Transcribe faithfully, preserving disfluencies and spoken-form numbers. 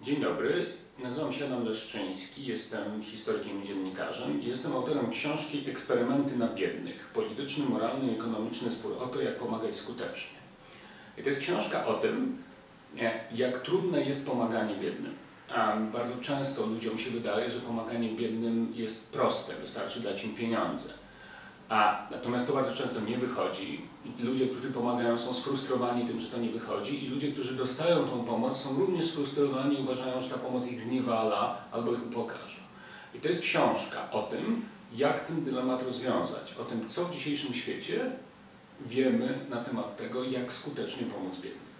Dzień dobry, nazywam się Adam Leszczyński, jestem historykiem i dziennikarzem i jestem autorem książki Eksperymenty na biednych. Polityczny, moralny i ekonomiczny spór o to, jak pomagać skutecznie. I to jest książka o tym, jak trudne jest pomaganie biednym. A bardzo często ludziom się wydaje, że pomaganie biednym jest proste, wystarczy dać im pieniądze. A natomiast to bardzo często nie wychodzi i ludzie, którzy pomagają, są sfrustrowani tym, że to nie wychodzi i ludzie, którzy dostają tą pomoc, są również sfrustrowani i uważają, że ta pomoc ich zniewala albo ich upokarza. I to jest książka o tym, jak ten dylemat rozwiązać, o tym, co w dzisiejszym świecie wiemy na temat tego, jak skutecznie pomóc biednym.